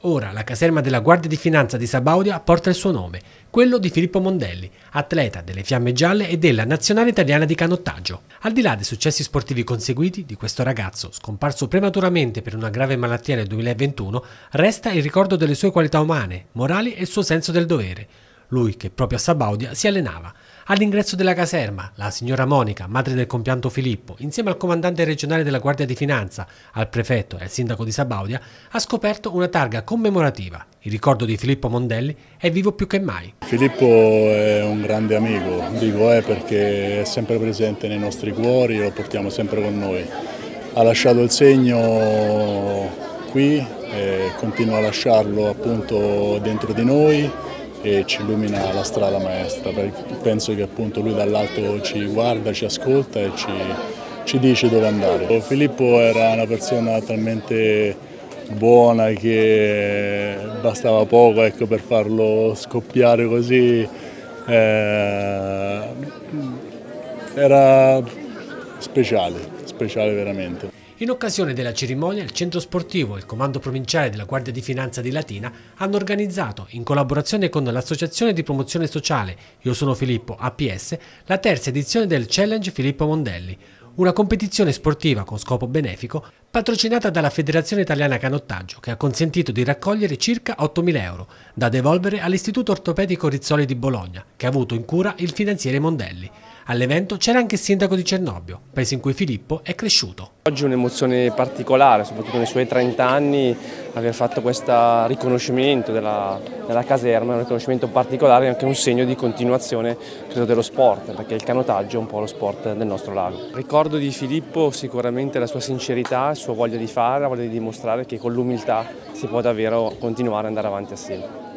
Ora la caserma della Guardia di Finanza di Sabaudia porta il suo nome, quello di Filippo Mondelli, atleta delle Fiamme Gialle e della Nazionale Italiana di Canottaggio. Al di là dei successi sportivi conseguiti di questo ragazzo, scomparso prematuramente per una grave malattia nel 2021, resta il ricordo delle sue qualità umane, morali e il suo senso del dovere. Lui che proprio a Sabaudia si allenava. All'ingresso della caserma, la signora Monica, madre del compianto Filippo, insieme al comandante regionale della Guardia di Finanza, al prefetto e al sindaco di Sabaudia, ha scoperto una targa commemorativa. Il ricordo di Filippo Mondelli è vivo più che mai. Filippo è un grande amico, dico perché è sempre presente nei nostri cuori, lo portiamo sempre con noi. Ha lasciato il segno qui e continua a lasciarlo appunto dentro di noi e ci illumina la strada maestra. Penso che appunto lui dall'alto ci guarda, ci ascolta e ci dice dove andare. Filippo era una persona talmente buona che bastava poco, ecco, per farlo scoppiare così. Era speciale veramente. In occasione della cerimonia, il centro sportivo e il comando provinciale della Guardia di Finanza di Latina hanno organizzato, in collaborazione con l'Associazione di Promozione Sociale Io Sono Filippo APS, la terza edizione del Challenge Filippo Mondelli, una competizione sportiva con scopo benefico patrocinata dalla Federazione Italiana Canottaggio, che ha consentito di raccogliere circa 8.000 euro da devolvere all'Istituto Ortopedico Rizzoli di Bologna, che ha avuto in cura il finanziere Mondelli. All'evento c'era anche il sindaco di Cernobbio, paese in cui Filippo è cresciuto. Oggi è un'emozione particolare, soprattutto nei suoi 30 anni, aver fatto questo riconoscimento della caserma, è un riconoscimento particolare e anche un segno di continuazione, credo, dello sport, perché il canottaggio è un po' lo sport del nostro lago. Ricordo di Filippo sicuramente la sua sincerità, la sua voglia di fare, la voglia di dimostrare che con l'umiltà si può davvero continuare ad andare avanti assieme.